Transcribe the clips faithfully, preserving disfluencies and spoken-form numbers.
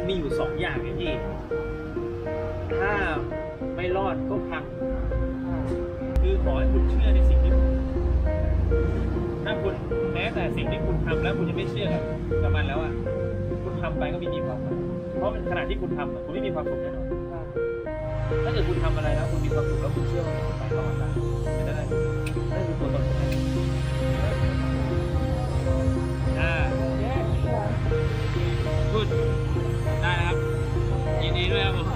มีอยู่สองอย่างไงพี่ถ้าไม่รอดก็พังคือขอให้คุณเชื่อในสิ่งที่คุณถ้าคุณแม้แต่สิ่งที่คุณทำแล้วคุณยังไม่เชื่อกับมันแล้วอ่ะคุณทำไปก็ไม่มีความสุขเพราะขณะที่คุณทำคุณไม่มีความสุขแน่นอนถ้าเกิดคุณทำอะไรแล้วคุณมีความสุขแล้วคุณเชื่อว่าคุณไปรอดได้ไม่ได้นั่นคือตัวตนของคุณอ่าพูดได้ครับยินดีด้วยครับผม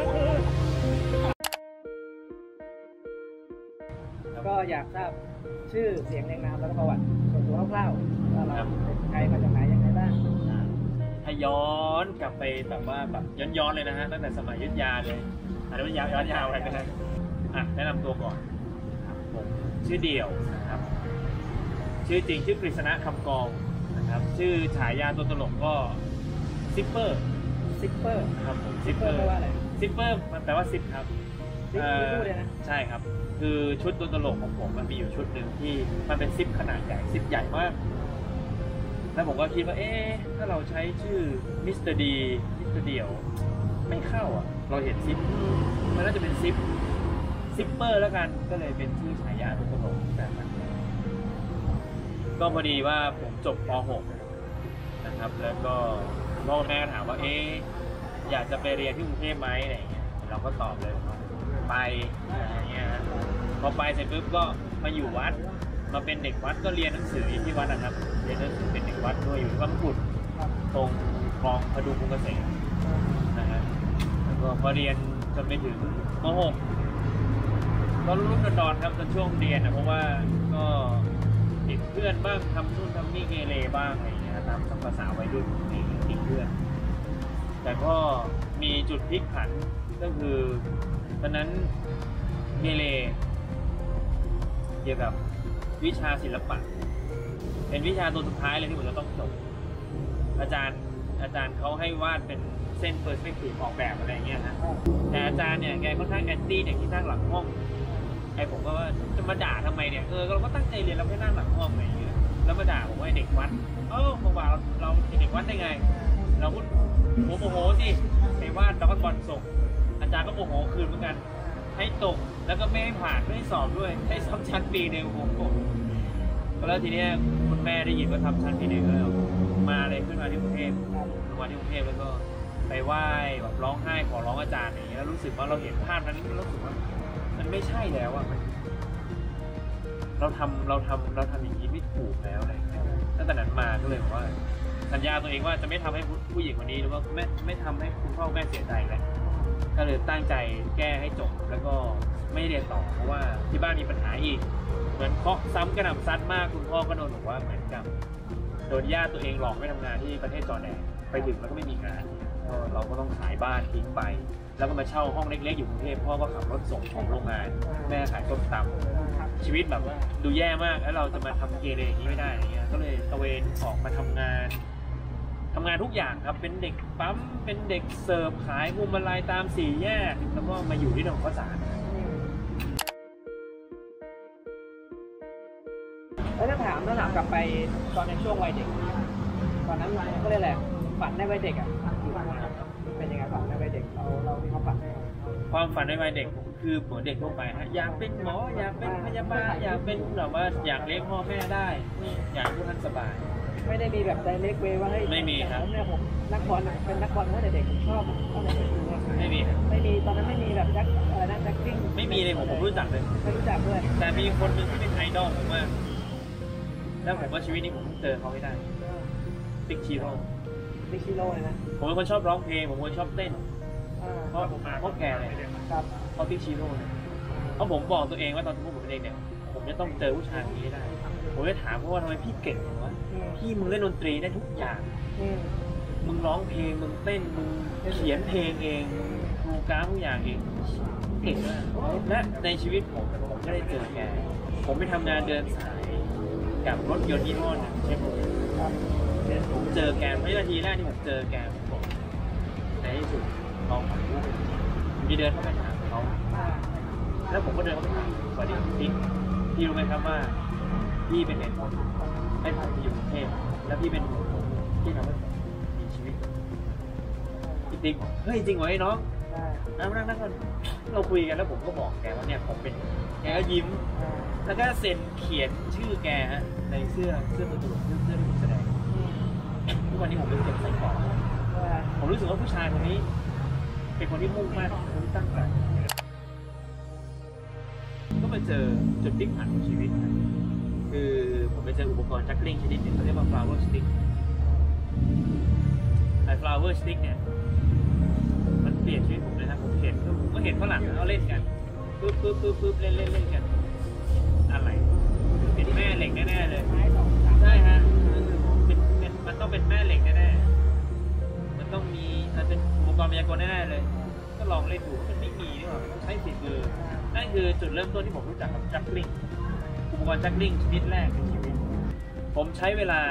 ก็อยากทราบชื่อเสียงเรียงนามแล้วก็ประวัติส่วนตัวคร่าวๆว่าเราเป็นใครมาจากไหนยังไงบ้างถ้าย้อนกลับไปแบบว่าแบบย้อนๆเลยนะฮะตั้งแต่สมัยยุทธยาเลยอันนี้ย้อนยาวไปนะฮะอ่ะแนะนำตัวก่อนผมชื่อเดี่ยวนะครับชื่อจริงชื่อกฤษณะคำกองนะครับชื่อฉายาตัวตลกก็ซิปเปอร์ซิปเปอร์ครับผมซิปเปอร์แปลว่าอะไรซิปเปอร์มันแปลว่าซิปครับใช่ครับคือชุดตัวตลกของผมมันมีอยู่ชุดหนึ่งที่มันเป็นซิปขนาดใหญ่ซิปใหญ่มากแล้วผมก็คิดว่าเอ๊ะถ้าเราใช้ชื่อมิสเตอร์ดีมิสเตอร์เดี่ยวไม่เข้าอ่ะเราเห็นซิปมันน่าจะเป็นซิปซิปเปอร์แล้วกันก็เลยเป็นชื่อฉายาตัวตลกแบบนั้นก็พอดีว่าผมจบป .หก นะครับแล้วก็พ่อแม่ถามว่าเอ๊ะอยากจะไปเรียนที่กรุงเทพไหมอะไรอย่างเงี้ยเราก็ตอบเลยว่าไปอะไรเงี้ยพอไปเสร็จปุ๊บก็มาอยู่วัดมาเป็นเด็กวัดก็เรียนหนังสือที่วัดนะครับเรียนหนังสือเป็นเด็กวัดด้วยอยู่ที่วัดมกุฎตรงคลองพดุงกรุงเกษมนะฮะแล้วก็พอเรียนจนไปถึงม .หก ก็รุ่นๆดอนๆครับจนช่วงเรียนนะเพราะว่าก็ติดเพื่อนบ้างทำนู่นทำนี่เกเรบ้างอะไรอย่างเงี้ยตามภาษาวัยรุ่นติดเพื่อนแต่ก็มีจุดพลิกผันก็คือตอนนั้นเกเรเกี่ยวกับวิชาศิลปะเป็นวิชาตัวสุดท้ายเลยที่ผมจะต้องจบอาจารย์อาจารย์เขาให้วาดเป็นเส้นเปอร์สเปกทีฟออกแบบอะไรเงี้ยนะแต่อาจารย์เนี่ยแกค่อนข้างแอนตี้เด็กที่นั่งหลังห้องไอ้ผมก็ว่าจะมาด่าทำไมเนี่ยเออเราก็ตั้งใจเรียนเราแค่นั่งหลังห้องอะไรอย่างเงี้ยแล้วมาด่าผมว่าเด็กวัดเออมาว่าเราเราเด็กวัดได้ไงเราพูดโมโหสิไปวาดเราก็บอลส่งอาจารย์ก็โมโหคืนเหมือนกันให้ตกแล้วก็ไม่ให้ผ่านไม่ให้สอบด้วยให้ซ้ำชั้นปีหนึ่งผมผมแล้วทีนี้คุณแม่ได้ยินว่าทำชั้นปีหนึ่งแล้วมาเลยขึ้นมาที่กรุงเทพมาที่กรุงเทพแล้วก็ไปไหว้แบบร้องไห้ขอร้องอาจารย์อย่างเงี้ยแล้วรู้สึกว่าเราเห็นภาพนั้นแล้วรู้สึกว่ามันไม่ใช่แล้วอ่ะเราทำเราทำเราทำอย่างนี้ไม่ถูกแล้วอะไรเงี้ยตั้งแต่นั้นมาก็เลยบอกว่าสัญญาตัวเองว่าจะไม่ทำให้ผู้หญิงคนนี้หรือว่าไม่ไม่ทำให้คุณพ่อแม่เสียใจแล้วก็เลยตั้งใจแก้ให้จบแล้วก็ไม่เรียนต่อเพราะว่าที่บ้านมีปัญหาอีกเหมือนเคาะซ้ำกระหน่ำซัดมากคุณพ่อก็โดนบอกว่าเหมือนกับโดนญาติตัวเองหลอกไม่ทำงานที่ประเทศจอร์แดนไปถึงแล้วก็ไม่มีงานเราก็ต้องขายบ้านทิ้งไปแล้วก็มาเช่าห้องเล็กๆอยู่กรุงเทพพ่อก็ขับรถส่งของโรงงานแม่ขายส้มตำชีวิตแบบว่าดูแย่มากแล้วเราจะมาทำเกเรอย่างนี้ไม่ได้อะไรเงี้ยก็เลยตะเวนออกมาทำงานทำงานทุกอย่างครับเป็นเด็กปั๊มเป็นเด็กเสิร์ฟขายพวงมาลัยตามสี่แยกแล้วก็มาอยู่ที่ถนนข้าวสารแล้วถ้าถามถ้าถามกลับไปตอนในช่วงวัยเด็กตอนนั้นก็เลยแหละฝันในวัยเด็กอ่ะเป็นยังไงฝันในวัยเด็กเราเรามีความฝันความฝันในวัยเด็กคือเหมือนเด็กทั่วไปฮะอยากเป็นหมออยากเป็นพยาบาลอยากเป็นแบบว่าอยากเลี้ยงพ่อแม่ได้อยากผู้ท่านสบายไม่ได้มีแบบไดเรกเวย์ว่าเฮ้ยไม่มีครับเนี่ยผมนักบอลเป็นนักบอลตั้งแต่เด็กผมชอบตั้งแต่เด็กไม่มีไม่มีตอนนั้นไม่มีแบบนักอะไรนักแจ็คกิ้งไม่มีเลยผมผมรู้จักเลยไม่รู้จักเลยแต่มีคนหนึ่งที่เป็นไอดอลผมมากแล้วผมว่าชีวิตนี้ผมต้องเจอเขาให้ได้ติ๊กชิโร่ติ๊กชิโร่เลยนะผมเป็นคนชอบร้องเพลงผมเป็นคนชอบเต้นเพราะผมมาเพราะแกเลยครับเพราะติ๊กชิโร่เพราะผมบอกตัวเองว่าตอนที่ผมเป็นเด็กเนี่ยผมจะต้องเจอผู้ชายคนนี้ให้ได้ผมจะถามเพราะว่าทำไมพี่เก่งวะพี่มึงเล่นดนตรีได้ทุกอย่างมึงร้องเพลงมึงเต้นมึงเขียนเพลงเองมึงกราฟทุกอย่างเองเก่งมากและในชีวิตผมผมก็ได้เจอแกผมไปทำงานเดินสายกับรถยนต์ยี่ห้อหนึ่งใช่ไหมผมเจอแกไม่นาทีแรกที่ผมเจอแกผมบอกในที่สุดเขาของลูกมีเดินเข้าไปถามเขาแล้วผมก็เดินเข้าไปถามสวัสดีพี่พี่รู้ไหมครับว่าพี่เป็นเหตุผลให้ผมอยู่กรุงเทพแล้วพี่เป็นที่ทำให้ผมมีชีวิตติ๊กบอกเฮ้ยจริงเหรอไอ้น้องอ่านั่งนั่งนั่งเราคุยกันแล้วผมก็บอกแกว่าเนี่ยผมเป็นแกก็ยิ้มอ่าแล้วก็เซ็นเขียนชื่อแกฮะในเสื้อเสื้อตัวตลกเสื้อเสื้อที่ผมแสดงอืมทุกวันนี้ผมเป็นเก็บใส่กล่องว่าผมรู้สึกว่าผู้ชายคนนี้ เป็นคนที่มุ่งมั่นคนที่ตั้งใจก็มาเจอจุดพลิกผันของชีวิตนะคือผมไปเจออุปกรณ์จักริ่งชนิดหนึ่งเขาเรียกว่า flower stick ไอ้ flower stick เนี่ยมันเปลี่ยนชีวิตผมเลยนะผมเห็นผมก็เห็นฝรั่งเขาเล่นกันปึ๊บปึ๊บปึ๊บปึ๊บเล่นเล่นเล่นกันอะไรเป็นแม่เหล็กแน่ๆเลยไม้สองสามใช่ฮะเป็นเป็นมันต้องเป็นแม่เหล็กแน่ๆมันต้องมีมันเป็นอุปกรณ์มายากลแน่ๆเลย ก็ลองเล่นดูมันไม่มีนี่หว่าใช้ฝีมือนั่นคือจุดเริ่มต้นที่ผมรู้จักกับจักริ่งอุปกรณ์จักริ่งชนิดแรกในชีวิตผมใช้เวลา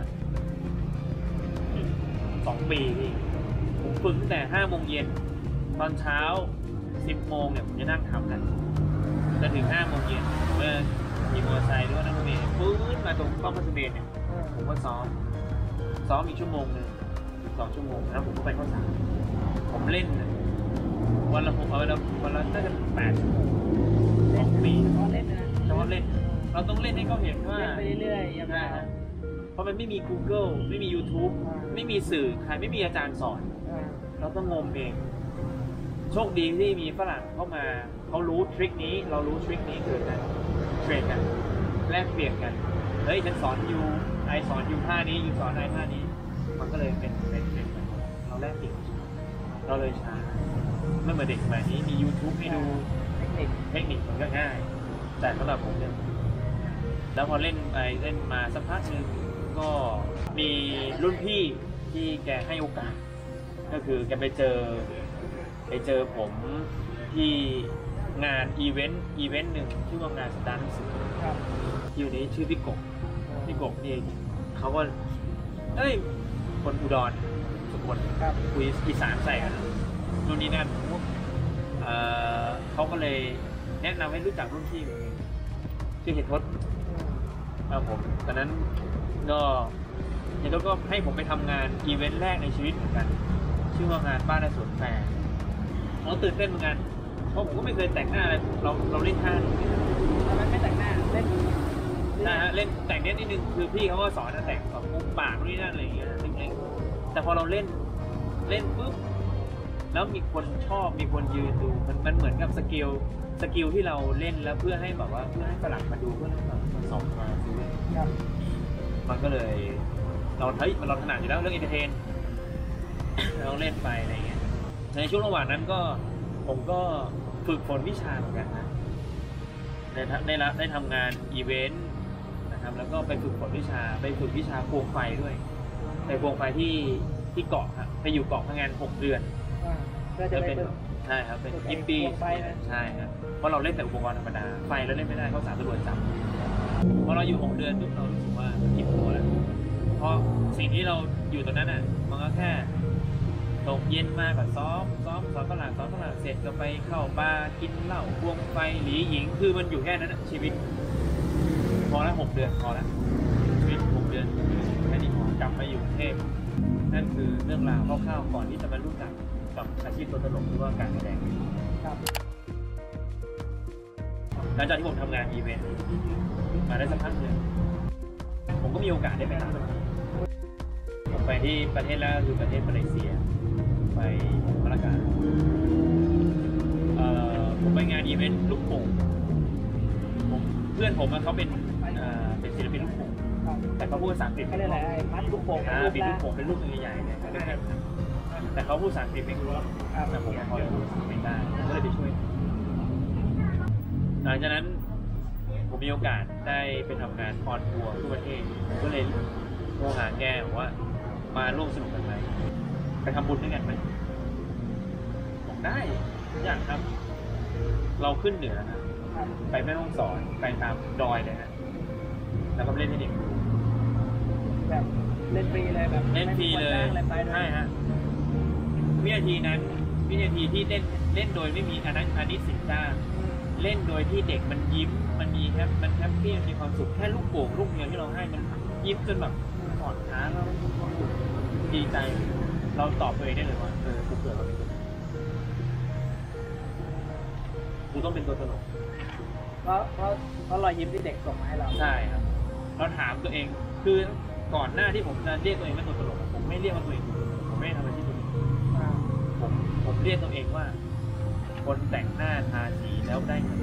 สองปีพี่ผมฝึกตั้งแต่ห้าโมงเย็นตอนเช้าสิบโมงเนี่ยผมจะนั่งทำกันจนถึงห้าโมงเย็นเมื่อขี่มอเตอร์ไซค์หรือว่านั่งรถเมล์ปื้นมาตรงป้อมพระสุเมรุเนี่ยผมก็ซ้อมซ้อมอีกชั่วโมงหนึ่งสองชั่วโมงแล้วผมก็ไปข้อสามผมเล่นวันละผมเอาวันละวันละน่าจะแปดชั่วโมงสองปีเฉพาะเล่นนะเฉพาะเล่น เราต้องเล่นให้เขาเห็นว่าเล่นไปเรื่อยๆยาวใช่ฮะเพราะมันไม่มี Google ไม่มี YouTube ไม่มีสื่อใครไม่มีอาจารย์สอนๆอ่าเราต้องงมเอง โชคดีที่มีฝรั่งเข้ามาเขารู้ทริคนี้เรารู้ทริคนี้เกิดกันเทรดกันแลกเปลี่ยนกันเฮ้ยฉันสอนยูไอสอนยูท่านี้ยูสอนไอท่านี้ มันก็เลยเป็นเป็นเป็นเราแลกเปลี่ยนเราเลยช้าไม่เหมือนเด็กสมัยนี้มี YouTube ให้ดูเทคนิคเทคนิคมันก็ง่าย แต่สำหรับผมเนี่ยแล้วพอเล่นไปเล่นมาสักพักหนึ่งก็มีรุ่นพี่ที่แกให้โอกาส ก็คือแกไปเจอไปเจอผมที่งานอีเวนต์อีเวนต์หนึ่งชื่อว่างานสตาร์หนังสือครับอยู่นี้ชื่อพี่กบพี่กบนี่เขาก็เอ้ยคนอุดรสุพรรณครับคุยอีสานใส่กันนู่นนี่นั่นเอ่อเขาก็เลยแนะนำให้รู้จักรุ่นพี่ผมเองชื่อเห็ดทศอืมครับผมตอนนั้นก็เห็ดทศก็ให้ผมไปทำงานอีเวนต์แรกในชีวิตเหมือนกันชื่อว่างานบ้านในสวนแฟร์เราตื่นเต้นเหมือนกันเพราะผมก็ไม่เคยแต่งหน้าอะไรเราเราเล่นท่าตอนนั้นไม่แต่งหน้าเล่นนะฮะเล่นแต่งเนี้ยนิดนึงคือพี่เขาก็สอนนะแต่งแบบมุมปากนู่นนี่นั่นอะไรอย่างเงี้ยเล็กๆแต่พอเราเล่นเล่นปุ๊บแล้วมีคนชอบมีคนยืนดูมันมันเหมือนกับสกิลสกิลที่เราเล่นแล้วเพื่อให้แบบว่าเพื่อให้ฝรั่งมาดูเพื่อให้แบบมาส่องมาซื้อครับมันก็เลยเราเฮ้ยมันเราถนัดอยู่แล้วเรื่องเอนเตอร์เทน เราเล่นไปอะไรเงี้ยในช่วงระหว่างนั้นก็ผมก็ฝึกฝนวิชาเหมือนกันนะได้ได้รับได้ทำงานอีเวนต์นะครับแล้วก็ไปฝึกฝนวิชาไปฝึกวิชาควงไฟด้วยไปควงไฟที่ที่เกาะครับไปอยู่เกาะพังงานหกเดือนอ่าเพื่อจะไปเป็นฝึกใช่ครับเป็นฝึกไอ้ยิปปี้ควงไฟนะใช่ครับเพราะเราเล่นแต่อุปกรณ์ธรรมดาไฟเราเล่นไม่ได้เขาสามตำรวจจับพอเราอยู่หกเดือนปุ๊บเรารู้สึกว่ามันอิ่มตัวแล้วเพราะสิ่งที่เราอยู่ตรงนั้นอ่ะมันก็แค่ตกเย็นมาก็ซ้อมซ้อมซ้อมฝรั่งซ้อมฝรั่งเสร็จก็ไปเข้าบาร์กินเหล้าควงไฟหลีหญิงคือมันอยู่แค่นั้นอะชีวิตพอแล้วหกเดือนพอแล้วชีวิตหกเดือนแค่นี้พอกลับมาอยู่กรุงเทพนั่นคือเรื่องราวคร่าวๆก่อนที่จะมารู้จักกับอาชีพตัวตลกหรือว่าการแสดงครับหลังจากที่ผมทำงานอีเวนต์มาได้สักพักหนึ่งผมก็มีโอกาสได้ไปต่างประเทศผมไปที่ประเทศแรกคือประเทศมาเลเซียไปมาลากาเอ่อผมไปงานอีเวนต์ลูกโป่งผมเพื่อนผมอะเขาเป็นเอ่อเป็นศิลปินลูกโป่งครับแต่เขาพูดภาษาอังกฤษเขาไม่เรียกอะไรได้ไอ้มัดลูกโป่งอ่าลูกเป็นละลูกโป่งเป็นลูกใหญ่ๆเนี่ยแต่เขาพูดภาษาอังกฤษไม่รู้แต่ผมพอจะพูดภาษาอังกฤษได้ก็เลยไปช่วยหลังจากนั้นผมมีโอกาสได้ไปทำงานออนทัวร์ทั่วประเทศผมก็เลยโทรหาแกบอกว่ามาร่วมสนุกกันไหมไปทำบุญด้วยกันไหมบอกได้อยากครับเราขึ้นเหนือนะครับ ไปแม่ฮ่องสอนไปตามดอยเลยฮะแล้วก็เล่นให้เด็กดูแบบเล่นฟรีเลยแบบเล่นฟรีเลยไม่มีคนจ้างอะไรไปด้วยใช่ฮะวินาทีนั้นวินาทีที่เล่นเล่นโดยไม่มีอนันต์อนิสินจ้างเล่นโดยที่เด็กมันยิ้มมันมีแฮปมันแฮปปี้มันมีความสุขแค่ลูกโป่งลูกเดียวที่เราให้มันยิ้มจนแบบกอดขาเราดีใจเราตอบตัวเองได้เลยว่าเออกูเกิดมาเป็นตัวกูต้องเป็นตัวตลกเพราะเพราะเพราะรอยยิ้มที่เด็กส่งมาให้เราใช่ครับเราถามตัวเองคือก่อนหน้าที่ผมจะเรียกตัวเองเป็นตัวตลกผมไม่เรียกว่าตัวเองผมไม่ทำอะไรที่ตัวเองผมผมเรียกตัวเองว่าคนแต่งหน้าทาสีแล้วได้เงิน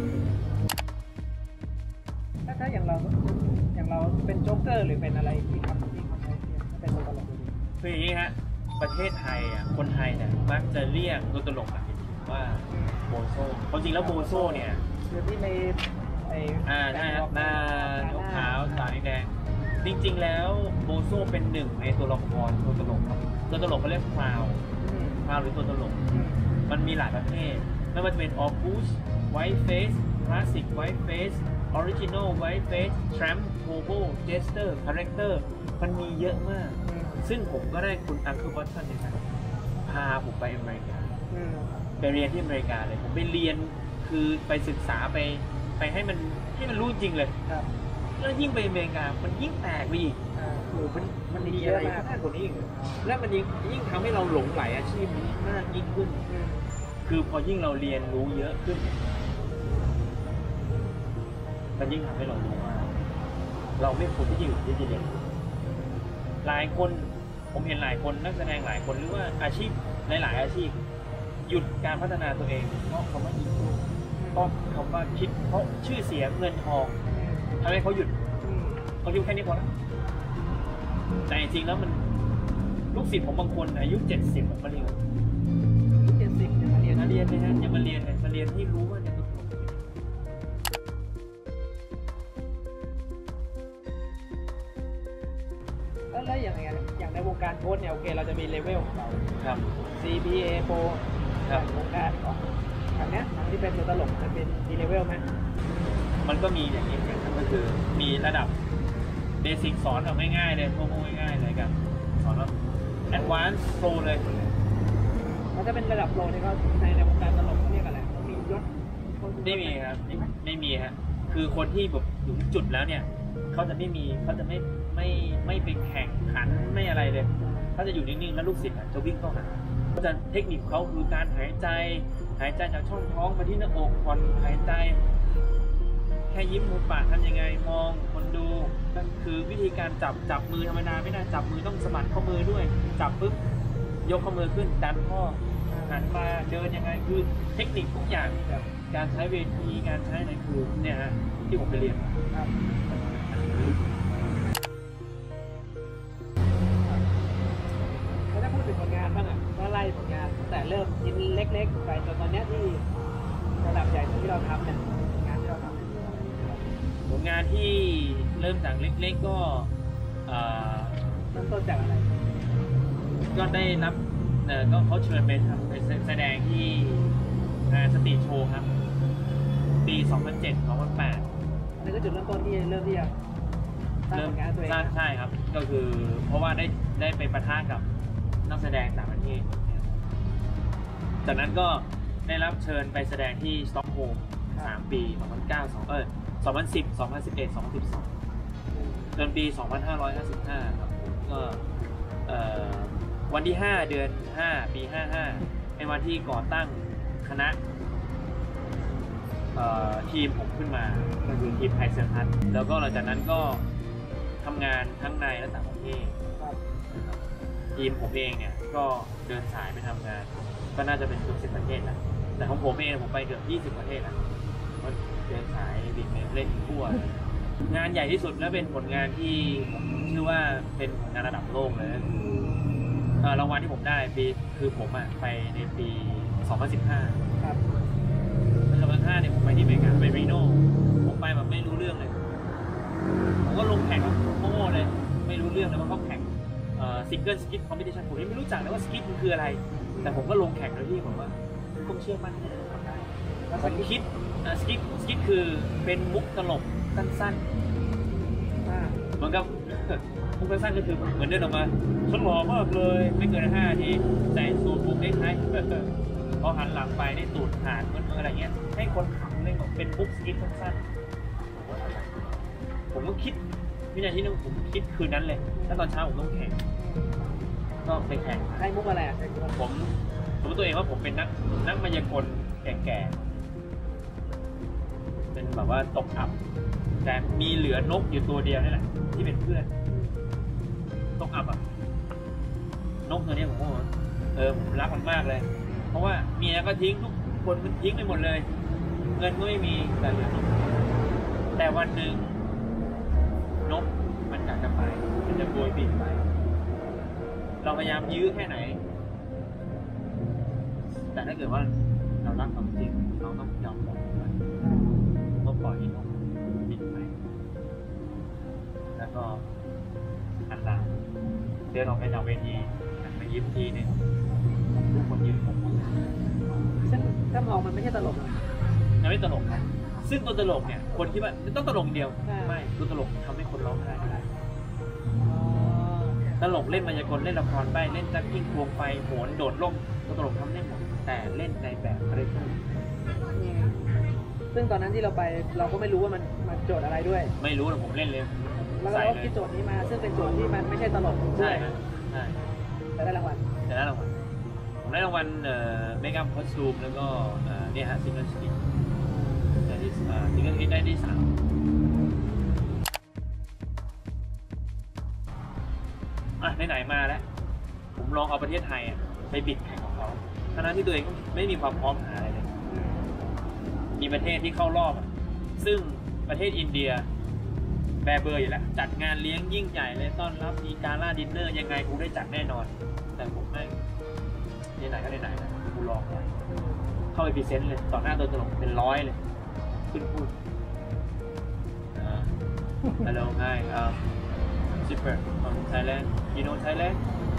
ถ้าถ้าอย่างเราอย่างเราเป็นโจ๊กเกอร์หรือเป็นอะไรที่ทำที่ทำให้เป็นตัวตลกคืออย่างนี้ฮะประเทศไทยอ่ะคนไทยเนี่ยมักจะเรียกตัวตลกแบบว่าโบโซ่ความจริงแล้วโบโซ่เนี่ยคือที่ในไอ้อ่าใช่ครับหน้ายกขาวตาแดงจริงๆแล้วโบโซ่เป็นหนึ่งในตัวละครตัวตลกครับตัวตลกเขาเรียกพราวพราวหรือตัวตลกมันมีหลายประเภทไม่ว่าจะเป็นออคูสไวท์เฟสคลาสสิกไวท์เฟสออริจินอลไวท์เฟสทรัมป์โบโบเจสเตอร์คาแรคเตอร์มันมีเยอะมากซึ่งผมก็ได้คุณอังเคิลบอสตันเนี่ยพาผมไปอเมริกาไปเรียนที่อเมริกาเลยผมไปเรียนคือไปศึกษาไปไปให้มันให้มันรู้จริงเลยแล้วยิ่งไปอเมริกามันยิ่งแตกไปอีกโอ้มันมันมีอะไรมากกว่านี้อีกและมันยิ่งยิ่งทำให้เราหลงไหลอาชีพนี้มากยิ่งขึ้นคือพอยิ่งเราเรียนรู้เยอะขึ้นมันยิ่งทำให้เรารู้ว่าเราไม่ควรที่จะอยู่ที่จะเรียนหลายคนผมเห็นหลายคนนักแสดงหลายคนหรือว่าอาชีพหลายๆอาชีพหยุดการพัฒนาตัวเองเพราะคำว่าอีโก้เพราะคำว่าคิดเพราะชื่อเสียงเงินทองทำให้เขาหยุดเขาคิดแค่นี้พอแล้วแต่จริงๆแล้วมันลูกศิษย์ผมบางคนอายุเจ็ดสิบมาเรียนเจ็ดสิบยังมาเรียนมาเรียนเลยฮะยังมาเรียนเลยมาเรียนที่รู้ว่าเนี่ยแล้วอย่างไรอย่างในวงการโค้ชเนี่ยโอเคเราจะมีเลเวลของเราครับซี พี เอ Pro ครับวงการของอันเนี้ยที่เป็นตัวตลกมันเป็นดีเลเวลไหมมันก็มีอย่างนี้อย่างนั้นก็คือมีระดับเบสิกสอนแบบง่ายๆเลยพวกง่ายๆเลยกันสอนแบบแอดวานซ์โปรเลยมันจะเป็นระดับโปรนี่ก็ในในวงการตลกเขาเรียกอะไรมียศไม่มีครับไม่มีฮะคือคนที่แบบถึงจุดแล้วเนี่ยเขาจะไม่มีเขาจะไม่ไม่ไม่ไปแข่งขันไม่อะไรเลยเขาจะอยู่นิ่งๆแล้วลูกศิษย์จะวิ่งเข้าหาเพราะฉะนั้นเทคนิคเขาคือการหายใจหายใจจากช่องท้องไปที่หน้าอกผ่อนหายใจแค่ยิ้มมุมปากทำยังไงมองคนดูนั่นคือวิธีการจับจับมือธรรมดาไม่ได้จับมือต้องสะบัดข้อมือด้วยจับปุ๊บยกข้อมือขึ้นดันข้อหันมาเดินยังไงคือเทคนิคทุกอย่างแบบการใช้เวทีการใช้อะไรคือเนี่ยฮะที่ผมไปเรียนครับแล้วถ้าพูดถึงผลงานบ้างอ่ะก็ไล่ผลงานตั้งแต่เริ่มชิ้นเล็กๆไปจนตอนนี้ที่ระดับใหญ่ที่เราทำเนี่ยงานที่เราทำผลงานที่เริ่มจากเล็กๆก็เริ่มต้นจากอะไรก็ได้รับเอ่อก็เขาเชิญไปทำไปแสดงที่งานสตรีทโชว์ครับปีสองพันเจ็ด สองพันแปดอันนี้ก็จุดเริ่มต้นที่เริ่มที่จะสร้างผลงานตัวเองใช่ครับก็คือเพราะว่าได้ได้ไปปะทะกับนักแสดงต่างประเทศจากนั้นก็ได้รับเชิญไปแสดงที่สต็อกโฮล์มสามปีสองพันเก้า สองเออสองพันสิบ สองพันสิบเอ็ด สองพันสิบสองจนปีสองพันห้าร้อยห้าสิบห้าครับผมก็เอ่อวันที่ห้าเดือนห้าปีห้าห้าเป็นวันที่ก่อตั้งคณะเอ่อทีมผมขึ้นมาก็คือทีมไทยเซอร์คัสแล้วก็หลังจากนั้นก็ทำงานทั้งในและต่างประเทศทีมผมเองเนี่ยก็เดินสายไปทำงานก็น่าจะเป็นเกือบสิบประเทศแล้วแต่ของผมเองผมไปเกือบยี่สิบประเทศแล้วเดินสายบินเล่นทั่วงานใหญ่ที่สุดและเป็นผลงานที่ผมเชื่อว่าเป็นผลงานระดับโลกเลยรางวัลที่ผมได้ปีคือผมอ่ะไปในปีสองพันสิบห้าครับปีสองพันสิบห้าเนี่ยผมไปที่อเมริกาไปรีโน่ผมไปแบบไม่รู้เรื่องเลยผมก็ลงแข่งโง่เลยไม่รู้เรื่องเลยว่าเขาแข่งซิงเกิลสกิทคอมเพติชันผมยังไม่รู้จักเลยว่าสกิทมันคืออะไรแต่ผมก็ลงแข่งโดยที่ผมว่าผมเชื่อมั่นที่จะทำได้ผมคิดสกิทสกิทคือเป็นมุกตลกสั้นๆเหมือนกับมุกสั้นๆก็คือเหมือนเดินออกมาฉันหล่อมากเลยไม่เกินห้าทีใส่สูทบุกได้ท้ายพอหันหลังไปได้ตูดขาดเหมือนอะไรเงี้ยให้คนขำเลยเป็นมุกสกิทสั้นๆผมก็คิดวินาทีนึงผมคิดคืนนั้นเลยแล้วตอนเช้าผมต้องแข่งก็ไปแข่งใช้มุกอะไรอ่ะผมผมตัวเองว่าผมเป็นนักนักมายากลแก่ๆเป็นแบบว่าตกอับแต่มีเหลือนกอยู่ตัวเดียวนี่แหละที่เป็นเพื่อนตกอับอ่ะนกตัวนี้ผมว่าเออผมรักมันมากเลยเพราะว่าเมียก็ทิ้งทุกคนมันทิ้งไปหมดเลยเงินก็ไม่มีแต่เหลือนกแต่วันหนึ่งนกมันอยากจะไปมันจะโบยบินไปเราพยายามยื้อแค่ไหนแต่ถ้าเกิดว่าเรารักความจริงเราต้องยอมปล่อยมันก็ปล่อยให้นกบินไปแล้วก็หันหลังเดินออกไปจากเวทีหันไปยิ้มทีนึงทุกคนยืนผมซึ่งถ้ามองมันไม่ใช่ตลกนะมันไม่ตลกนะซึ่งตัวตลกเนี่ยคนคิดว่าต้องตลกเดียวใช่ไม่ตัวตลกทำให้คนร้องไห้ได้ตลกเล่นมายากลเล่นละครใบ้เล่นจักกิ้งควงไฟโหนโดดร่มตัวตลกทำได้หมดแต่เล่นในแบบคาแรคเตอร์ซึ่งตอนนั้นที่เราไปเราก็ไม่รู้ว่ามันมันโจทย์อะไรด้วยไม่รู้นะผมเล่นเลยแล้วเราก็คิดโจทย์นี้มาซึ่งเป็นโจทย์ที่มันไม่ใช่ตลกด้ใช่วยครับใช่แต่ได้รางวัลแต่ได้รางวัลผมได้รางวัลเอ่อเมคอัพคอสตูมแล้วก็เอ่อเนี่ยฮะซิงเกิลสติ๊กได้ที่อ่าซิงเกิลสติ๊กได้ที่สามอ่ะไหนๆมาแล้วผมลองเอาประเทศไทยอ่ะไปบิดแข่งของเขาทั้งที่ตัวเองไม่มีความพร้อมหาอะไรเลยมีประเทศที่เข้ารอบอ่ะซึ่งประเทศอินเดียแบร์เบอร์อยู่แล้วจัดงานเลี้ยงยิ่งใหญ่เลยต้อนรับมีการล่าดินเนอร์ยังไงกูได้จัดแน่นอนแต่ผมไม่ไหนๆก็ไหนๆนะกูลองไปเข้าไปพรีเซนต์เลยต่อหน้าตัวตลกเป็นร้อยเลยขึ้นพูด Hello hi um super from Thailand you know Thailand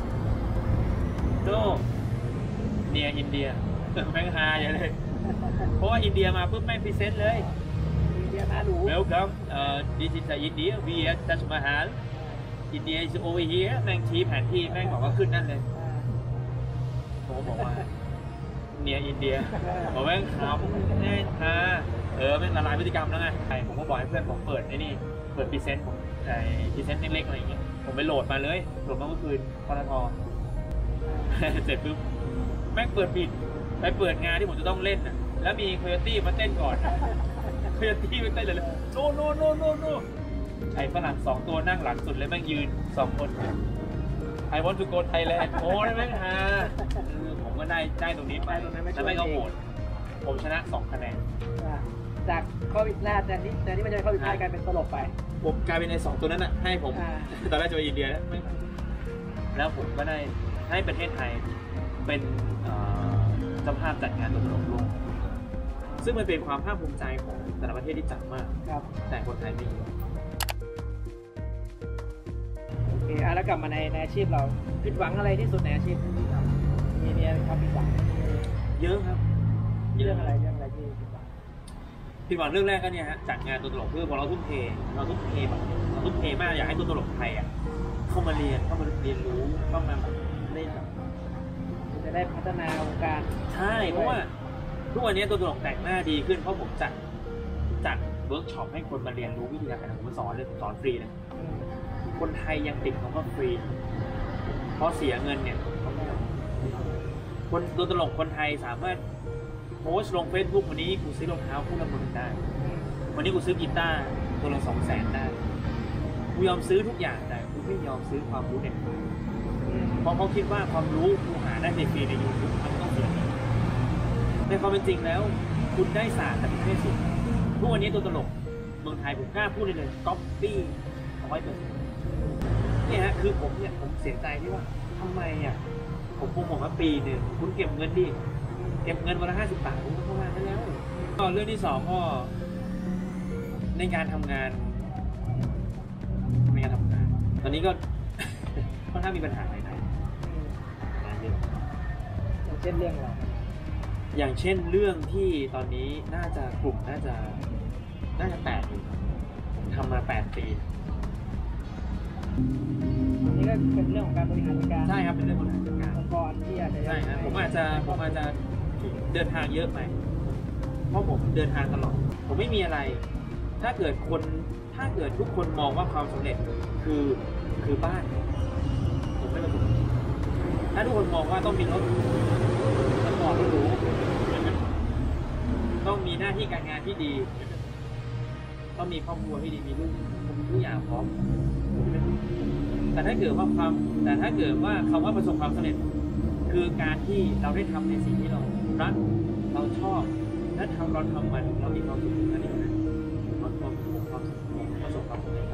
no near India แม่งฮาอย่างเลยเพราะว่าอินเดียมาปุ๊บแม่งพรีเซนต์เลยอินเดียมาดู Welcome uh, this is India we at Taj Mahal India is over here แม่งชี้แผนที่แม่งบอกว่าขึ้นนั่นเลยผมบอกว่าเนียอินเดียบอกแม่งขำแน่ฮาเออแม่งละลายพฤติกรรมแล้วไงผมก็บอกให้เพื่อนผมเปิดไอ้นี่เปิดพรีเซนต์ผมไอ้พรีเซนต์เล็กๆอะไรอย่างเงี้ยผมไปโหลดมาเลยโหลดมาเมื่อคืนปตทเสร็จปุ๊บแม่งเปิดปิดไปเปิดงานที่ผมจะต้องเล่นน่ะแล้วมีโคโยตี้มาเต้นก่อนโคโยตี้มาเต้นเลยโนโนโนโนโนไอ้ฝรั่งสองตัวนั่งหลังสุดเลยแม่งยืนสองคน I want to go Thailand โอ้ยแม่งฮาผมก็ได้ได้ตรงนี้ไปแล้วแม่งก็โหวตผมชนะสองคะแนนจากข้อผิดพลาดแต่นี้แต่นี่มันจะข้อผิดพลาดกลายเป็นตลกไปผมกลายเป็นในสองตัวนั้นน่ะให้ผมอ่าตอนแรกจะไปอินเดียนะไม่แล้วผมก็ได้ให้ประเทศไทยเป็นเอ่อเจ้าภาพจัดงานตัวตลกโลกซึ่งมันเป็นความภาคภูมิใจของแต่ละประเทศที่จัดมากครับแต่คนไทยไม่มีโอเคอ่ะแล้วกลับมาในในอาชีพเราผิดหวังอะไรที่สุดในอาชีพที่ทำมีเนี่ยความผิดหวังเยอะครับเรื่องอะไรเรื่องอะไรที่ผิดหวังผิดหวังเรื่องแรกก็เนี่ยฮะจัดงานตัวตลกเพื่อพอเราทุ่มเทเราทุ่มเทแบบเราทุ่มเทมากอยากให้ตัวตลกไทยอ่ะเข้ามาเรียนเข้ามาเรียนรู้เข้ามาแบบเล่นแบบจะได้พัฒนาวงการใช่เพราะว่าทุกวันนี้ตัวตลกแต่งหน้าดีขึ้นเพราะผมจัดจัดเวิร์กช็อปให้คนมาเรียนรู้วิธีการแต่งหน้าผมสอนเลยผมสอนฟรีเลยคนไทยยังติดคำว่าฟรีเพราะเสียเงินเนี่ยเขาไม่เอาคนตัวตลกคนไทยสามารถโพสต์ลงเฟซบุ๊กวันนี้กูซื้อรองเท้าคู่ละหมื่นได้วันนี้กูซื้อกีตาร์ตัวละสองแสนได้กูยอมซื้อทุกอย่างแต่กูไม่ยอมซื้อความรู้เด็ดขาดเพราะเขาคิดว่าความรู้กูหาได้ฟรีในยูทูบมันต้องเสียเงินในความเป็นจริงแล้วคุณได้ศาสตร์แต่ไม่ได้สุดทุกวันนี้ตัวตลกเมืองไทยผมกล้าพูดเลยเลยก๊อปปี้ร้อยเปอร์เซ็นต์เนี่ยฮะคือผมเนี่ยผมเสียใจที่ว่าทำไมอ่ะผมคงบอกว่าปีหนึ่งคุณเก็บเงินดิเก็บเงินวันละห้าสิบบาทคุณก็เข้ามาได้แล้วก็เรื่องที่สองก็ในการทำงานในการทำงานตอนนี้ก็ ค่อนข้างมีปัญหาในไทยงานเยอะอย่างเช่นเรื่องอะไรอย่างเช่นเรื่องที่ตอนนี้น่าจะกลุ่มน่าจะน่าจะแปดอยู่ผมทำมาแปดปีอันนี้ก็เป็นเรื่องของการบริหารจัดการใช่ครับเป็นเรื่องบริหารจัดการองค์กรที่อาจจะใช่ครับผมอาจจะผมอาจจะเดินทางเยอะไปเพราะผมเดินทางตลอดผมไม่มีอะไร ถ้าเกิดคนถ้าเกิดทุกคนมองว่าความสำเร็จคือคือบ้านผมไม่ประสบถ้าทุกคนมองว่าต้องมีรถสปอร์ตหรูต้องมีหน้าที่การงานที่ดีต้องมีครอบครัวที่ดีมีลูกทุกอย่างพร้อมแต่ถ้าเกิดว่าความแต่ถ้าเกิดว่าคำว่าประสบความสำเร็จคือการที่เราได้ทำในสิ่งที่เรารักเราชอบและทำเราทำมันเรามีความสุขอันนี้นะเราความสุขความสุขประสบความสำเร็จ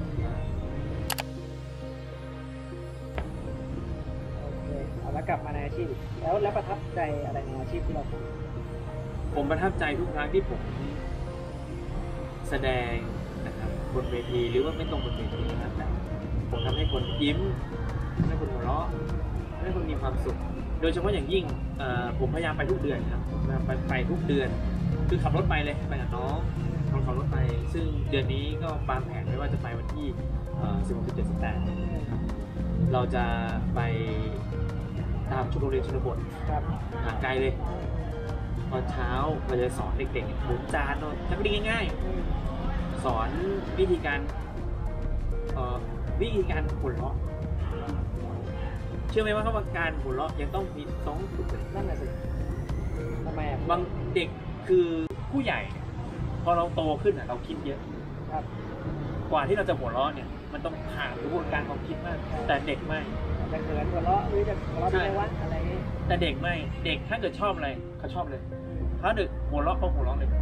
โอเคเอาแล้วกลับมาในอาชีพแล้วแล้วประทับใจอะไรในอาชีพที่เราทำผมประทับใจทุกครั้งที่ผมแสดงนะครับบนเวทีหรือว่าไม่ตรงบนเวทีนะครับแต่ผมทำให้คนยิ้มให้คนหัวเราะให้คนมีความสุขโดยเฉพาะอย่างยิ่งผมพยายามไปทุกเดือนครับไปไปทุกเดือนคือขับรถไปเลยไปกับน้องน้องขับรถไปซึ่งเดือนนี้ก็วางแผนไว้ว่าจะไปวันที่สิบหก สิบเจ็ด สิบแปดเราจะไปตามชุมโรงเรียนชนบทห่างไกลเลยตอนเช้าเราจะสอนเด็กๆหมุนจานเนาะทำได้ง่ายๆสอนวิธีการวิธีการหัวเราะเชื่อไหมว่าเขาการหัวเราะยังต้องมีต้องฝึกเลยนั่นแหละสิทำไมอ่ะบางเด็กคือผู้ใหญ่พอเราโตขึ้นอ่ะเราคิดเยอะครับกว่าที่เราจะหัวเราะเนี่ยมันต้องผ่านกระบวนการความคิดมากแต่เด็กไม่แต่เกิดหัวเราะหรือจะหัวเราะในวัดอะไรแต่เด็กไม่เด็กถ้าเกิดชอบอะไรเขาชอบเลยถ้าเด็กหัวเราะเขาหัวเราะเลย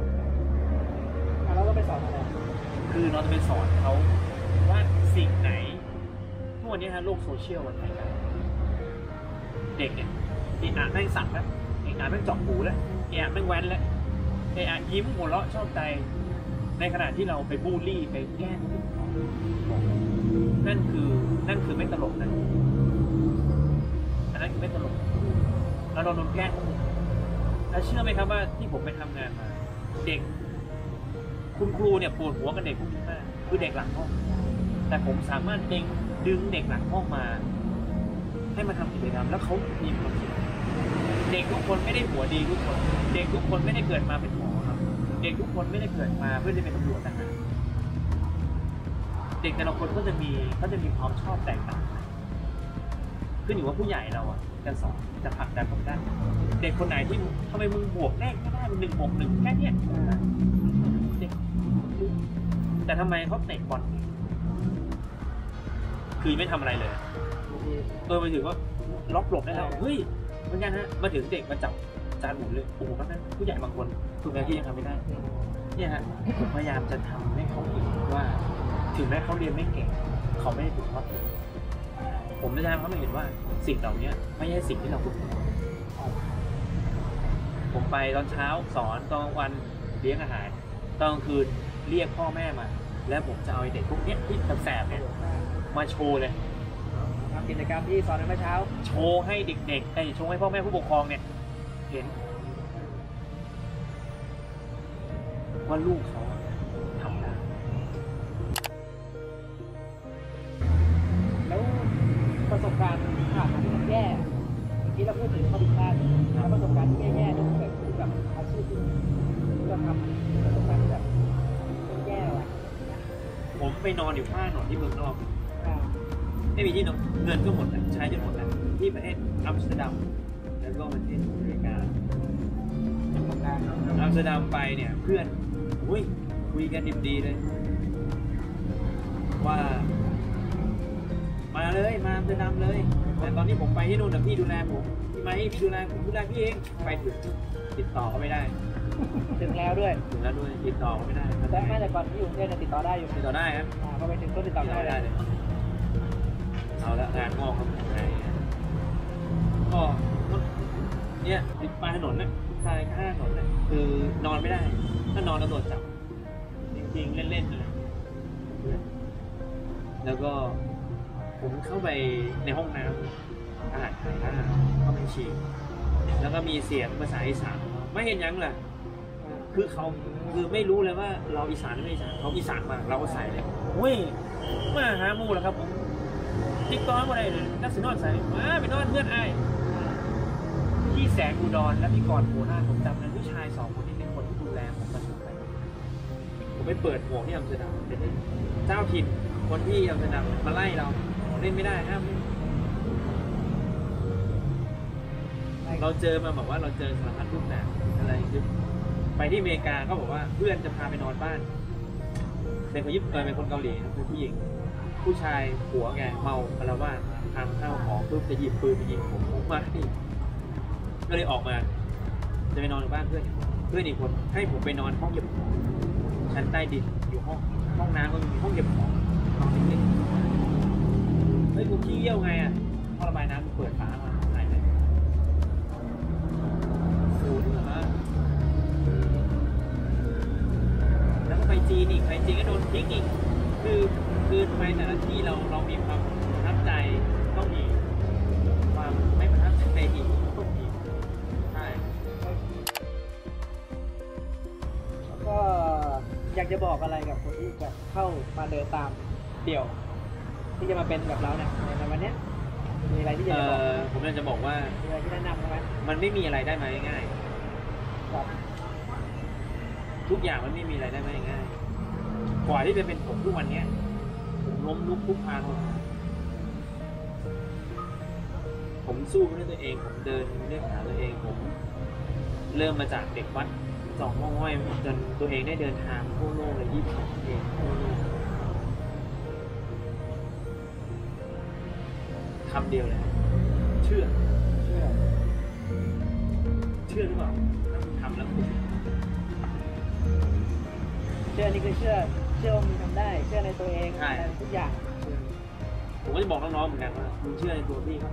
เราก็ไปสอนอะไรคือเราจะไปสอนเขาว่าสิ่งไหนทุกวันนี้ฮะโลกโซเชียลมันไปกันเด็กเนี่ยอีอ่านแม่งสั่งแล้วอีอ่านแม่งเจาะหูแล้วอีอ่านแม่งแว้นแล้วอีอ่านยิ้มหัวเราะชอบใจในขณะที่เราไปบูลลี่ไปแกล้งนั่นคือนั่นคือไม่ตลกนะอันนั้นคือไม่ตลกเราโดนแกล้งแล้วเชื่อไหมครับว่าที่ผมไปทำงานมาเด็กคุณครูเนี่ยปวดหัวกับเด็กพวกนี้มากคือเด็กหลังห้องแต่ผมสามารถเด็กดึงเด็กหลังห้องมาให้มาทำกิจกรรมแล้วเขามีความสุขเด็กทุกคนไม่ได้หัวดีทุกคนเด็กทุกคนไม่ได้เกิดมาเป็นหมอครับเด็กทุกคนไม่ได้เกิดมาเพื่อจะเป็นตำรวจทหารเด็กแต่ละคนก็จะมีก็จะมีความชอบแตกต่างขึ้นอยู่ว่าผู้ใหญ่เราอ่ะจะสอนจะผลักดันผมได้เด็กคนไหนที่ทำไมมึงบวกเลขไม่ได้มันหนึ่งบวกหนึ่งแค่เนี้ยเด็กแต่ทำไมเขาเตะบอลคือไม่ทำอะไรเลยเออไปถึงว่าล็อกหลบได้แล้วเฮ้ยเหมือนกันฮะมาถึงเด็กมาจับจานหมุนเลยโอ้โหนั้นผู้ใหญ่บางคนทุกงานที่ยังทำไม่ได้เนี่ยฮะผมพยายามจะทำให้เขาเห็นว่าถึงแม้เขาเรียนไม่เก่งเขาไม่ได้ถูกทอดทิ้งผมจะทำให้เขาเห็นว่าสิ่งเหล่านี้ไม่ใช่สิ่งที่เราควรทำผมไปตอนเช้าสอนตอนวันเลี้ยงอาหารตอนกลางคืนเรียกพ่อแม่มาแล้วผมจะเอาเด็กพวกนี้ที่แสบๆเนี่ยมาโชว์เลยทำกิจกรรมที่สอนในเมื่อเช้าโชว์ให้เด็กๆไอ้โชว์ให้พ่อแม่ผู้ปกครองเนี่ยเห็นว่าลูกเขาทำได้แล้วประสบการณ์ผ่านมาที่มันแย่เมื่อกี้เราพูดถึงข้อผิดพลาดแล้วประสบการณ์ที่แย่ๆที่เกิดขึ้นกับอาชีพที่เราทำประสบการณ์ที่แบบแย่ว่ะผมไปนอนอยู่ข้างถนนที่เมืองนอกไม่มีที่นอนเงินก็หมดแล้วใช้จนหมดแล้วที่ประเทศอัมสเตอร์ดัมแล้วก็ประเทศอเมริกาอัมสเตอร์ดัมไปเนี่ยเพื่อนอุ้ยคุยกันดีๆเลยว่ามาเลยมาอัมสเตอร์ดัมเลยแต่ตอนนี้ผมไปที่นู่นนะพี่ดูแลผมพี่ไหมพี่ดูแลผมดูแลพี่เองไปถึงติดต่อเขาไม่ได้ถึงแล้วด้วยถึงแล้วด้วยติดต่อเขาไม่ได้แต่ไม่แต่ก่อนที่อยู่เนี่ยติดต่อได้อยู่ติดต่อได้ครับพอไปถึงก็ติดต่อไม่ได้เลยเอาละงานงอกครับไงก็เนี่ยติดปลายถนนนะชายข้างถนนนะคือนอนไม่ได้ถ้านอนตำรวจจับจริงๆเล่นๆเลยแล้วก็ผมเข้าไปในห้องน้ำอาหารไทยเข้าไปฉี่แล้วก็มีเสียงภาษาอีสานไม่เห็นยังเลยคือเขาคือไม่รู้เลยว่าเราอีสานไม่อีสานเขาอีสานมากเราก็ใส่เลยเว้ยมาหาหมู่แล้วครับผมติ๊กต้อนอะไรเลยนักสินนอนใส่มาไปนอนเพื่อนไอ้พี่แสงอุดรและพี่กรณ์โหน้าผมจำนะผู้ชายสองคนนี้เป็นคนที่ดูแลผมมาถึงไปผมไปเปิดหมวกที่อัมสเตอร์ดัมเป็นเจ้าถิ่นคนที่อัมสเตอร์ดัมมาไล่เราเล่นไม่ได้ห้ามเราเจอมาบอกว่าเราเจอสารพัดรูปแบบอะไรคือไปที่อเมริกาก็บอกว่าเพื่อนจะพาไปนอนบ้านเป็นคนญี่ปุ่นเป็นคนเกาหลีคือผู้หญิงผู้ชายผัวแกเมาอารวาสทำข้าวของปุ๊บจะหยิบปืนไปยิงผมผมมาที่ก็เลยออกมาจะไปนอนบ้านเพื่อนเพื่อนอีกคนให้ผมไปนอนห้องเก็บของชั้นใต้ดินอยู่ห้องห้องน้ำก็มีห้องเก็บของนอนเล็กๆเฮ้ยกูขี้เยี่ยวไงอ่ะท่อระบายน้ำกูเปิดฝามาหายไปศูนย์เหรอแล้วก็ไปจีนอีกไปจีนก็โดนทิ้งอีกคือคือทำไมแต่ละที่เราเรามีความประทับใจต้องมีความไม่ประทับใจอีกต้องมีใช่ก็อยากจะบอกอะไรกับคนที่จะเข้ามาเดินตามเดี่ยว ที่จะมาเป็นแบบเราเนี่ยในวันเนี้ยมีอะไรที่จะเอ่บอกอผมอยากจะบอกว่ามีอะไรที่แนะนำไหมมันไม่มีอะไรได้มาง่ายครับๆทุกอย่างมันไม่มีอะไรได้มาง่ายๆกว่าที่จะเป็นผมทุกวันเนี้ยผมล้มลุกคลุกคลานมาผมสู้ด้วยตัวเองผมเดินด้วยขาตัวเองผมเริ่มมาจากเด็กวัดสองห้อยจนตัวเองได้เดินทางทั่วโลกเลยยี่สิบสองประเทศทั่วโลกคำเดียวเลยเชื่อเชื่อเชื่อหรือเปล่าถ้าคุณทำแล้วคุณเชื่อนี่คือเชื่อเชื่อว่ามึงทำได้เชื่อในตัวเองใช่ในทุกอย่างผมก็จะบอกน้องๆเหมือนกันว่าคุณเชื่อในตัวพี่ครับ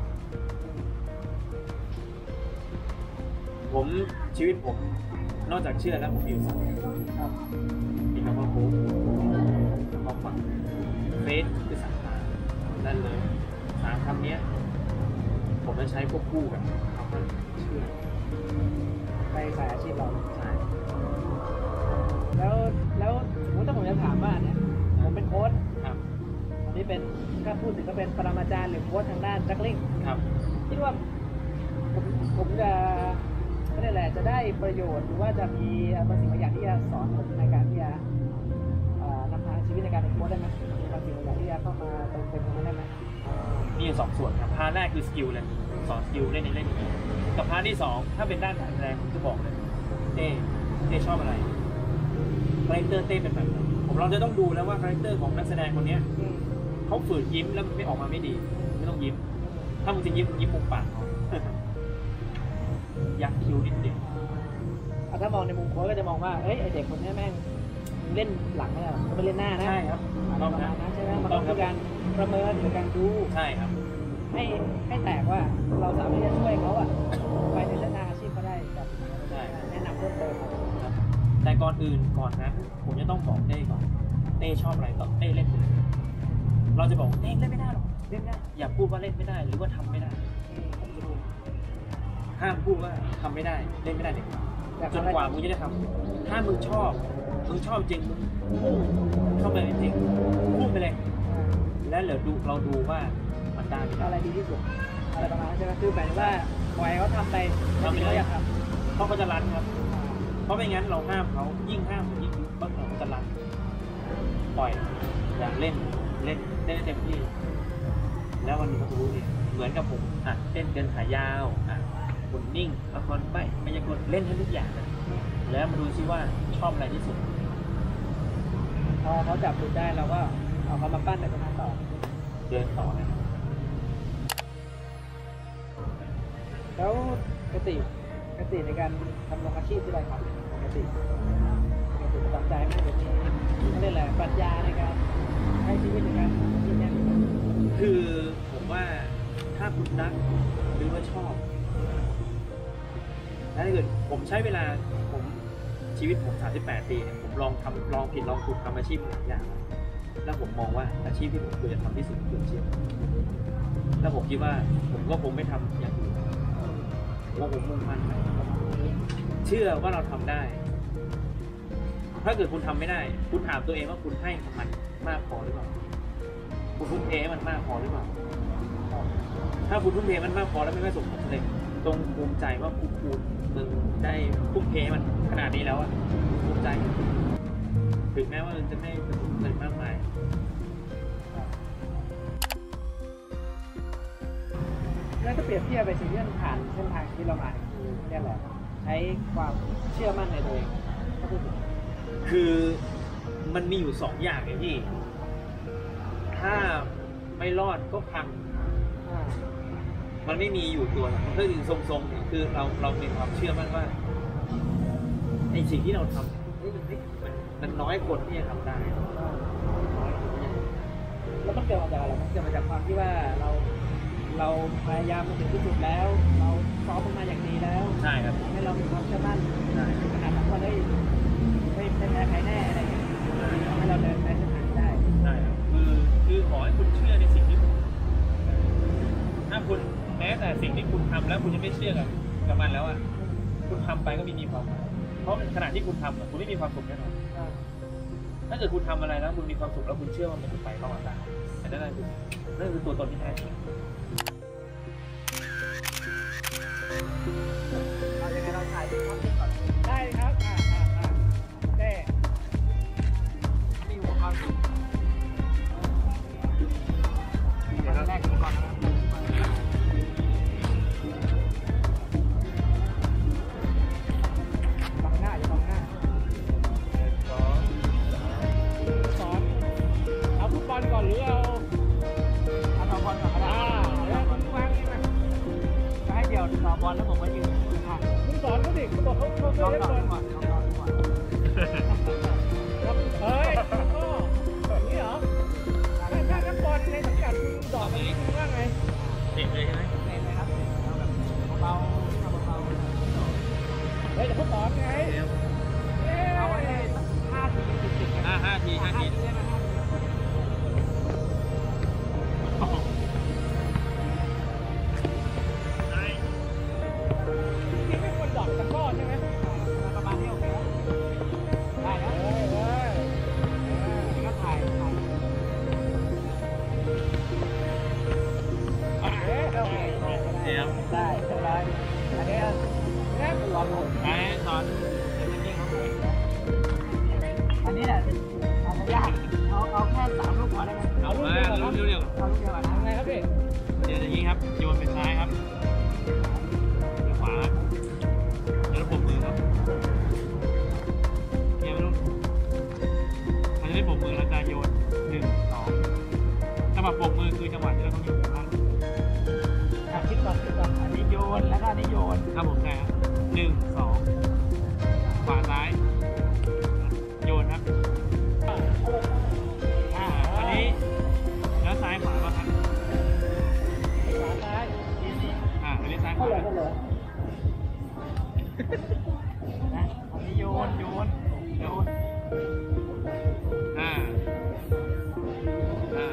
ผมชีวิตผมนอกจากเชื่อแล้วผมมีอยู่สองอย่างครับมีคำว่าโค้ชความฝันเฟสคือศรัทธานั่นเลยสามคำนี้ผมจะใช้ควบคู่กับคำว่าเชื่อในสายอาชีพเราใช่แล้วแล้วสมมติถ้าผมจะถามว่าเนี่ยผมเป็นโค้ชครับอันนี้เป็นถ้าพูดถึงก็เป็นปรมาจารย์หรือโค้ชทางด้านจักรลิงครับคิดว่าผมผมจะไม่ได้แหละจะได้ประโยชน์หรือว่าจะมีบางสิ่งบางอย่างที่จะสอนผมในการที่จะเอ่อนำทางชีวิตในการเป็นโค้ชได้ไหมมีบางสิ่งบางอย่างที่จะเข้ามาเติมเต็มตรงนั้นได้ไหมมีอยู่สองส่วนครับพาร์ทแรกคือสกิลเลยสอนสกิลเล่นในเล่นอย่างนี้กับพาร์ทที่สองถ้าเป็นด้านการแสดงผมจะบอกเลยเต้เต้ชอบอะไรคาแรคเตอร์เต้เป็นแบบไหนผมเราจะต้องดูแล้วว่าคาแรคเตอร์ของนักแสดงคนเนี้ยอืมเขาฝืนยิ้มแล้วมันไม่ออกมาไม่ดีไม่ต้องยิ้ม ถ้ามึงจะยิ้มยิ้มมุมปากเขายักคิ้วนิดเดียวอ่ะถ้ามองในมุมโค้ชก็จะมองว่าเอ้ยไอเด็กคนนี้แม่งเล่นหลังไม่ได้หรอกก็ไปเล่นหน้านะใช่ครับอะไรต้องประคมารับณนั้นใช่ไหมถูมันกต้ต้ออง งครัมีบการประเมินหรือการดูใช่ครับให้ให้แตกว่าเราสามารถจะช่วยเขาอะไปในเส้นทางอาชีพเขาได้แบบใช่แนะนำเพิ่มเติมครับครับ แต่ก่อนอื่นก่อนนะผมจะต้องบอกเต้ก่อนเต้ชอบอะไรก็เต้เล่นไปเลยเราจะบอกว่าเต้เล่นไม่ได้หรอกเล่นไม่ได้อย่าพูดว่าเล่นไม่ได้หรือว่าทำไม่ได้ห้ามพูดว่าทำไม่ได้เล่นไม่ได้เด็ดขาดอยากจนทำอะไรกว่ามึงจะได้ทำถ้ามึงชอบมึงชอบจริงมึงพุ่งเข้าไปจริงพุ่งไปเลย แล้วเหลือดูเราดูว่ามันได้ไม่ได้อะไรดีที่สุดอะไรประมาณนั้นใช่ไหมคือหมายถึงว่าปล่อยให้เขาทำไปทำไปเขาอยากทเพราะเขาจะรันครับ เพราะไม่งั้นเราห้ามเขายิ่งห้ามยิ่งบังเขาจะรันปล่อยอยากเล่นเล่นเล่นเต็มที่ แล้ววันนี้เขารู้เนี่ยเหมือนกับผมอ่ะเล่นเดินขายาวอ่ะคนนิ่งละครไปไม่ยากลเล่นให้ทุกอย่างนะแล้วมาดูซิว่าชอบอะไรที่สุดำพอเขาจับจุดได้เราก็เอาเขามาปั้นในตรงนั้นต่อเดินต่อนะแล้วกติกติในการทำลงอาชีพที่ไรครับปกติปกติประจำใจไหมเดี๋ยวนี้เขาเรียกอะไรปรัชญาในการใช้ชีวิตในการทำอาชีพเนี้ยคือผมว่าถ้าคุณรักหรือว่าชอบถ้าเกิดผมใช้เวลาผมชีวิตผมสามสิบแปดปีเนี่ยผมลองทำลองผิดลองถูกทำอาชีพหลายอย่างแล้วผมมองว่าอาชีพที่ผมควรจะทำที่สุดคืออาชีพแล้วผมคิดว่าผมก็คงไม่ทำอย่างอื่นว่าผมมุ่งมั่นไปเชื่อว่าเราทำได้ ถ้าเกิดคุณทำไม่ได้ คุณถามตัวเองว่าคุณให้มันมากพอหรือเปล่าคุณทุ่มเทมันมากพอหรือเปล่าถ้าคุณทุ่มเทมันมากพอแล้วไม่ประสบความสำเร็จตรงภูมิใจว่าคุณคุณมึงได้ทุ่มเทมันขนาดนี้แล้วอะภูมิใจถึงแม้ว่ามันจะไม่ประสบความสำเร็จมากมายแล้วถ้าเปรียบเทียบไปสิ่งที่มันผ่านเส้นทางที่เรามาคือเนี่ยแหละใช้ความเชื่อมั่นในตัวเองถ้าพูดถึงคือมันมีอยู่สองอย่างไงพี่ถ้าไม่รอดก็พังอ่ามันไม่มีอยู่ตัวหรอกมันก็คือทรงๆเนี่ยคือเราเรามีความเชื่อมั่นว่าในสิ่งที่เราทำเฮ้ยมันไม่มันมันน้อยคนที่จะทำได้น้อยคนที่จะแล้วมันเกิดมาจากอะไรมันเกิดมาจากความที่ว่าเราเราพยายามมาถึงที่สุดแล้ว เราซ้อมมันมาอย่างดีแล้วใช่ครับทำให้เรามีความเชื่อมั่นใช่ขนาดนั้นก็ได้ไม่ไม่แพ้ใครแน่อะไรอย่างเงี้ยทำให้เราเดินไปเส้นทางได้ใช่ครับคือคือขอให้คุณเชื่อในสิ่งที่คุณถ้าคุณแม้แต่สิ่งที่คุณทำแล้วคุณยังไม่เชื่อกับกับมันแล้วอ่ะคุณทำไปก็ไม่มีความหมายเพราะขณะที่คุณทำอะคุณไม่มีความสุขแน่นอนถ้าเกิดคุณทำอะไรแล้วคุณมีความสุขแล้วคุณเชื่อว่ามันจะไปต่อได้แต่นั่นคือนั่นคือตัวตนที่แท้จริงเรายังไงเราถ่ายภาพก่อนได้ครับอ่าอ่าอ่าได้มีอุปกรณ์เดี๋ยวเราแรกอุปกรณ์นะครับบังหน้าอย่าบังหน้าสอนเอาฟุตบอลก่อนหรือเอาเอาต่อบอลก่อนก็ได้อ่าแล้วคุณวางนี่มาก็ให้เดี่ยวต่อบอลแล้วผมมายืนค่ะคุณสอนเขาดิเขาบอกเขาเขาเคยเล่นบอลก่อนลองก่อนก่อนเฮ้ยก็แบบนี้เหรอถ้าถ้านักบอลในสังกัดคุณสอนแบบนี้คุณว่าไงเด็กเลยใช่ไหมเล่นเลยครับเอาแบบเบาๆทำเบาๆเฮ้ยแต่เขาสอนไงเอาไว้ได้ห้าทีติดๆห้าห้าทีห้าทีได้ไหมห้าทีนี่ไม่ควรดอกตะก้อใช่ไหมประมาณนี้โอเคได้แล้วเฮ้ยเฮ้ยนี่ก็ถ่ายถ่ายโอเคโอเคได้ได้สบายอันนี้นี่ลองดูไอ้สอนเป็นจริงเขาไหมอันนี้แหละอาจจะยากเอาเอาแค่สามลูกพอได้ไหมเอาลูกเดียวก่อนเร็วเร็วเอาลูกเดียวก่อนนะไงครับพี่เดี๋ยวจะยิงครับโยนเป็นซ้ายครับเดี๋ยวขวาเดี๋ยวผมมือครับเนี่ยไม่รู้มันจะได้ปมมือแล้วจะโยนหนึ่งสองจังหวะปมมือคือจังหวะที่เราต้องโยนครับคิดก่อนคิดก่อนอันนี้โยนแล้วก็อันนี้โยนครับผมใช่ครับหนึ่งสองขวาซ้ายโยนครับอ่าอันนี้แล้วซ้ายขวาป่ะครับขวาซ้ายอ่าอันนี้ซ้ายขเท่าวาไหร่เท่าไหร่นะอันนี้โยนโยนโยนอ่าอ่า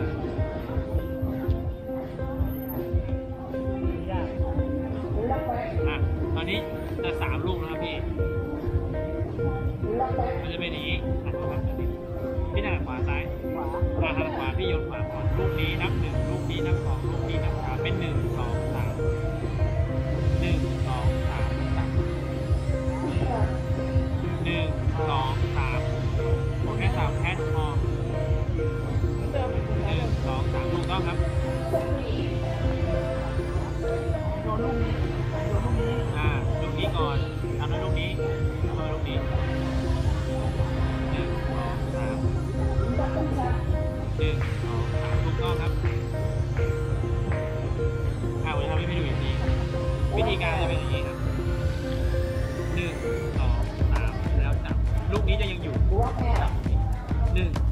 ยากอ่ะตอนนี้จะสามลูกนะครับพี่มันจะเป็นอย่างนี้นะครับพี่ถนัดขวาซ้ายขวาอ่าถนัดขวาพี่โยนขวาก่อนลูกนี้นับหนึ่งลูกนี้นับสองลูกนี้นับสามเป็นหนึ่งสองสามหนึ่งสองสามสามหนึ่งสองสามโอเคสามแคชพอเติมหนึ่งสองสามถูกต้องครับโยนลูกนี้โยนลูกนี้อ่าลูกนี้ก่อนทำด้วยลูกนี้ทำด้วยลูกนี้หนึ่งสองสามหนึ่งสองสามถูกต้องครับอ่าผมจะทำให้พี่ดูอีกทีวิธีการจะเป็นอย่างนี้ครับหนึ่งสองสามแล้วจับลูกนี้จะยังอยู่จับหนึ่ง